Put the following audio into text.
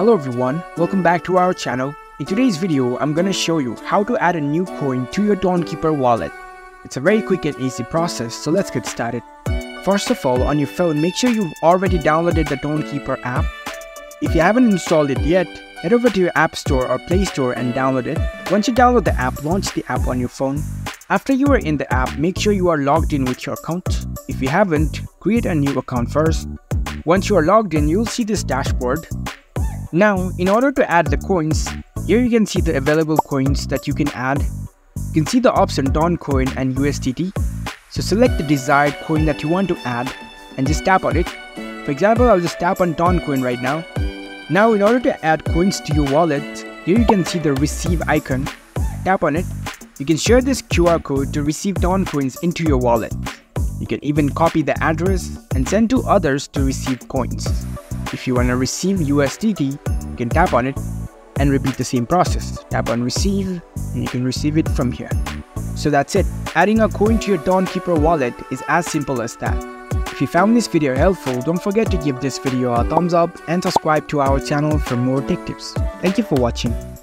Hello everyone, welcome back to our channel. In today's video, I'm gonna show you how to add a new coin to your Tonkeeper wallet. It's a very quick and easy process, so let's get started. First of all, on your phone, make sure you've already downloaded the Tonkeeper app. If you haven't installed it yet, head over to your App Store or Play Store and download it. Once you download the app, launch the app on your phone. After you are in the app, make sure you are logged in with your account. If you haven't, create a new account first. Once you are logged in, you'll see this dashboard. Now, in order to add the coins, here you can see the available coins that you can add. You can see the option Toncoin and USDT. So select the desired coin that you want to add and just tap on it. For example, I'll just tap on Toncoin right now. Now, in order to add coins to your wallet, here you can see the receive icon. Tap on it. You can share this QR code to receive Toncoins into your wallet. You can even copy the address and send to others to receive coins. If you want to receive USDT, you can tap on it and repeat the same process. Tap on receive and you can receive it from here. So that's it. Adding a coin to your Tonkeeper wallet is as simple as that. If you found this video helpful, don't forget to give this video a thumbs up and subscribe to our channel for more tech tips. Thank you for watching.